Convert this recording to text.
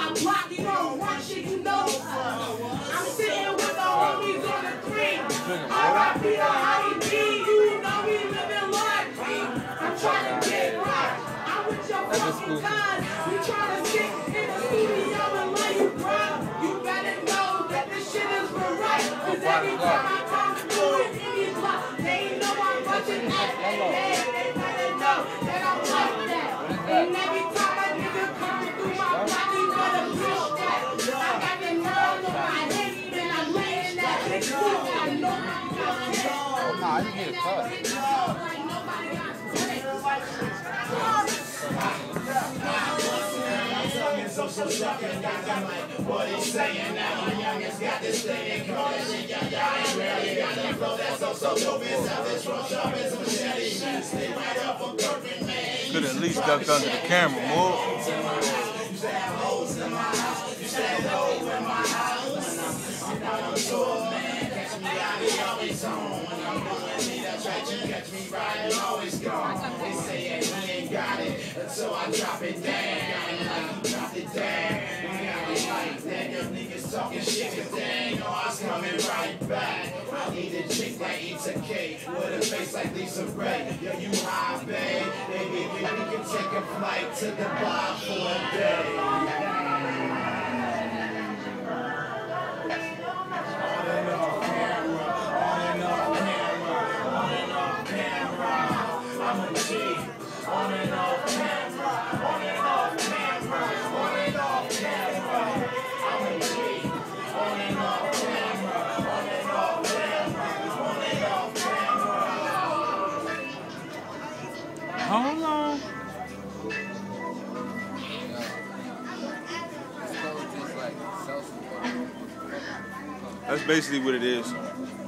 my block, you don't run shit, you know. I'm sitting with the homies on the 3. R.I.P. to Hottie B, you know we living large. I'm trying to get right. I'm with your fucking guys. We trying to get in the studio and let you grind. You better know that this shit is for right. Cause every time I come through it in these blocks, they know I'm watching that. They better know that I'm like that. And every time a nigga come through my block, he better push that. I got the nerve on my head and I'm laying that. I know Nah, you get a cut. So shocking, guys, I'm like, what he's saying now, my youngest got this thing, call that shit, y'all ain't really got that flow, that's so dope, it's out this front shop, it's a machete, stay right up for perfect, man. Could at least ducked under the camera more. You should have hoes in my house, you should have hoes in my house. I'm not on tour, man, catch me out, he always home. When I'm doing me, that's right, you catch me riding, always gone. They say that he ain't got it, until I drop it down. Drop it down. We got it like that. Them niggas talking shit, cause they ain't know I was coming right back. I need a chick that eats a cake with a face like Lisa Ray. Yo, you high, babe? Baby, we can take a flight to Dubai for a day. On and off camera, on and off camera, on and off camera. I'm a G. On and off camera, on and off camera, on and off camera. Hold on. That's basically what it is.